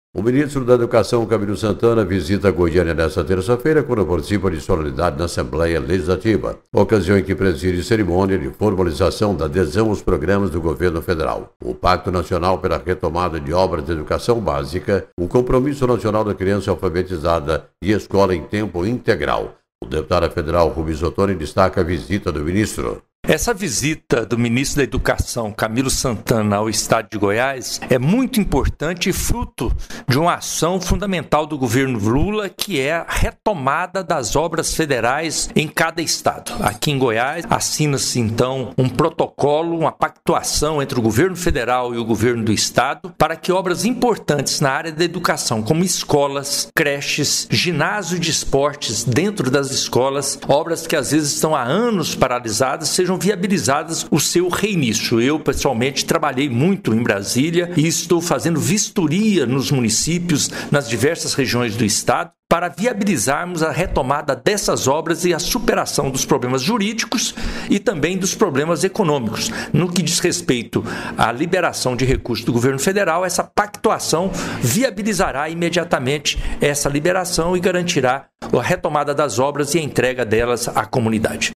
O ministro da Educação, Camilo Santana, visita Goiânia nesta terça-feira quando participa de solenidade na Assembleia Legislativa, ocasião em que preside cerimônia de formalização da adesão aos programas do governo federal. O Pacto Nacional pela Retomada de Obras de Educação Básica, o Compromisso Nacional da Criança Alfabetizada e Escola em Tempo Integral. O deputado federal Rubens Ottoni destaca a visita do ministro. Essa visita do ministro da Educação, Camilo Santana, ao estado de Goiás é muito importante e fruto de uma ação fundamental do governo Lula, que é a retomada das obras federais em cada estado. Aqui em Goiás, assina-se então um protocolo, uma pactuação entre o governo federal e o governo do estado para que obras importantes na área da educação, como escolas, creches, ginásio de esportes dentro das escolas, obras que às vezes estão há anos paralisadas, sejam viabilizadas o seu reinício. Eu, pessoalmente, trabalhei muito em Brasília e estou fazendo vistoria nos municípios, nas diversas regiões do estado, para viabilizarmos a retomada dessas obras e a superação dos problemas jurídicos e também dos problemas econômicos. No que diz respeito à liberação de recursos do governo federal, essa pactuação viabilizará imediatamente essa liberação e garantirá a retomada das obras e a entrega delas à comunidade.